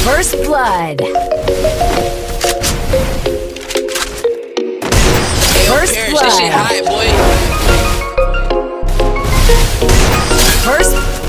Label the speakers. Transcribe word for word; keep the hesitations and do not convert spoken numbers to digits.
Speaker 1: First blood.
Speaker 2: Hey, yo,
Speaker 1: First
Speaker 2: Parrish,
Speaker 1: blood.
Speaker 2: this shit high, boy.
Speaker 1: First